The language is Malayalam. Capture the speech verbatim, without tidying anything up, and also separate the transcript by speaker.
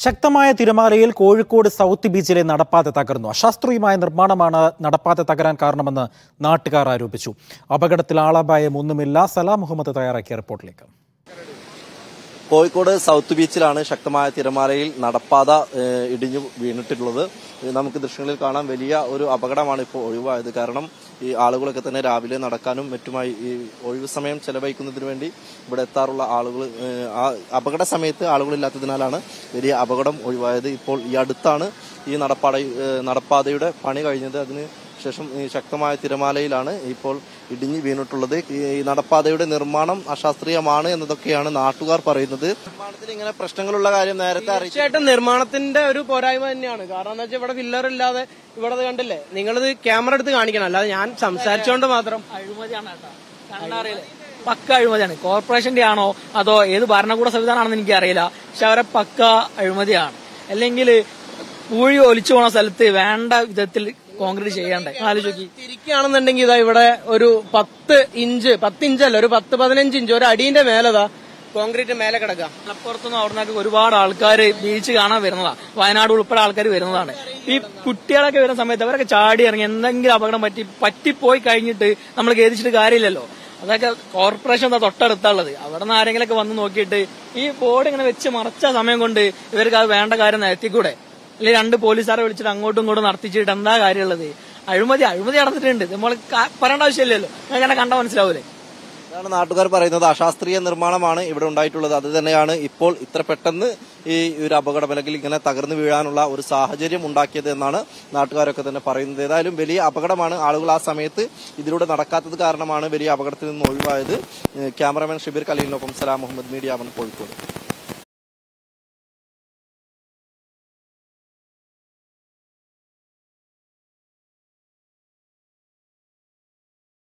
Speaker 1: ശക്തമായ തിരമാലയിൽ കോഴിക്കോട് സൗത്ത് ബീച്ചിലെ നടപ്പാത തകർന്നു. അശാസ്ത്രീയമായ നിർമ്മാണമാണ് നടപ്പാത തകരാൻ കാരണമെന്ന് നാട്ടുകാർ ആരോപിച്ചു. അപകടത്തിൽ ആളപായം ഒന്നുമില്ല. സലാം മുഹമ്മദ് തയ്യാറാക്കിയ റിപ്പോർട്ടിലേക്ക്.
Speaker 2: കോഴിക്കോട് സൗത്ത് ബീച്ചിലാണ് ശക്തമായ തിരമാലയിൽ നടപ്പാത ഇടിഞ്ഞു വീണിട്ടുള്ളത്. നമുക്ക് ദൃശ്യങ്ങളിൽ കാണാം, വലിയ ഒരു അപകടമാണ് ഇപ്പോൾ ഒഴിവായത്. കാരണം ഈ ആളുകളൊക്കെ തന്നെ രാവിലെ നടക്കാനും മറ്റുമായി ഈ ഒഴിവ് സമയം ചെലവഴിക്കുന്നതിന് വേണ്ടി ഇവിടെ എത്താറുള്ള ആളുകൾ ആ അപകട സമയത്ത് ആളുകളില്ലാത്തതിനാലാണ് വലിയ അപകടം ഒഴിവായത്. ഇപ്പോൾ ഈ അടുത്താണ് ഈ നടപ്പാത നടപ്പാതയുടെ പണി കഴിഞ്ഞത്. അതിന് ശേഷം ഈ ശക്തമായ തിരമാലയിലാണ് ഇപ്പോൾ ഇടിഞ്ഞു വീണിട്ടുള്ളത്. ഈ നടപ്പാതയുടെ നിർമ്മാണം അശാസ്ത്രീയമാണ് എന്നതൊക്കെയാണ് നാട്ടുകാർ പറയുന്നത്. നിർമ്മാണത്തിൽ ഇങ്ങനെ പ്രശ്നങ്ങളുള്ള കാര്യം നേരത്തെ
Speaker 3: തീർച്ചയായിട്ടും നിർമ്മാണത്തിന്റെ ഒരു പോരായ്മ തന്നെയാണ്. കാരണം എന്താ വെച്ചാൽ ഇവിടെ ഫില്ലർ ഇല്ലാതെ ഇവിടെ കണ്ടില്ലേ, നിങ്ങളിത് ക്യാമറ എടുത്ത് കാണിക്കണം, അല്ലാതെ ഞാൻ സംസാരിച്ചോണ്ട് മാത്രം.
Speaker 4: അഴിമതിയാണ് കേട്ടോ, കണ്ടറിയില്ലേ, പക്ക അഴിമതിയാണ്. കോർപ്പറേഷന്റെ ആണോ അതോ ഏത് ഭരണകൂട സംവിധാനമാണെന്ന് എനിക്കറിയില്ല, പക്ഷെ അവരെ പക്ക അഴിമതിയാണ്. അല്ലെങ്കിൽ പൂഴി ഒലിച്ചു പോണ സ്ഥലത്ത് വേണ്ട വിധത്തിൽ കോൺക്രീറ്റ് ചെയ്യണ്ടേ. ആലോചിക്കി
Speaker 3: തിരിക്കുകയാണെന്നുണ്ടെങ്കിൽ ഇതാ ഇവിടെ ഒരു പത്ത് ഇഞ്ച് പത്ത് ഇഞ്ചല്ല ഒരു പത്ത് പതിനഞ്ച് ഇഞ്ച് ഒരു അടീന്റെ മേലതാ കോൺക്രീറ്റ് മേലെ കിടക്കാം.
Speaker 4: മലപ്പുറത്തുനിന്ന് അവിടെ നിന്നൊക്കെ ഒരുപാട് ആൾക്കാർ ബീച്ച് കാണാൻ വരുന്നതാണ്. വയനാട് ഉൾപ്പെടെ ആൾക്കാർ വരുന്നതാണ്. ഈ കുട്ടികളൊക്കെ വരുന്ന സമയത്ത് അവരൊക്കെ ചാടി ഇറങ്ങി എന്തെങ്കിലും അപകടം പറ്റി പറ്റിപ്പോയി കഴിഞ്ഞിട്ട് നമ്മൾ ഖേദിച്ചിട്ട് കാര്യമില്ലല്ലോ. അതൊക്കെ കോർപ്പറേഷൻ എന്താ തൊട്ടടുത്തുള്ളത്. അവിടെ നിന്ന് ആരെങ്കിലൊക്കെ വന്ന് നോക്കിയിട്ട് ഈ ബോർഡ് ഇങ്ങനെ വെച്ച് മറച്ച സമയം കൊണ്ട് ഇവർക്ക് അത് വേണ്ട കാര്യം നടത്തിക്കൂടെ? അല്ലെങ്കിൽ രണ്ട് പോലീസുകാരെ വിളിച്ചിട്ട് അങ്ങോട്ടും ഇങ്ങോട്ടും നടത്തിച്ചിട്ട് എന്താ കാര്യമുള്ളത്? അഴിമതി അഴിമതി നടന്നിട്ടുണ്ട്. നമ്മൾ പറയേണ്ട ആവശ്യമില്ലല്ലോ, അങ്ങനെ കണ്ടാൽ മനസ്സിലാവൂലേ.
Speaker 2: ഇതാണ് നാട്ടുകാർ പറയുന്നത്. അശാസ്ത്രീയ നിർമ്മാണമാണ് ഇവിടെ ഉണ്ടായിട്ടുള്ളത്. അത് തന്നെയാണ് ഇപ്പോൾ ഇത്ര പെട്ടെന്ന് ഈ ഒരു അപകടം അല്ലെങ്കിൽ ഇങ്ങനെ തകർന്നു വീഴാനുള്ള ഒരു സാഹചര്യം ഉണ്ടാക്കിയത് എന്നാണ് നാട്ടുകാരൊക്കെ തന്നെ പറയുന്നത്. ഏതായാലും വലിയ അപകടമാണ്. ആളുകൾ ആ സമയത്ത് ഇതിലൂടെ നടക്കാത്തത് കാരണമാണ് വലിയ അപകടത്തിൽ നിന്ന് ഒഴിവായത്. ക്യാമറാമാൻ ഷിബിർ കലീലിനൊപ്പം സലാം മുഹമ്മദ്, മീഡിയ വൺ, കോഴിക്കോട്.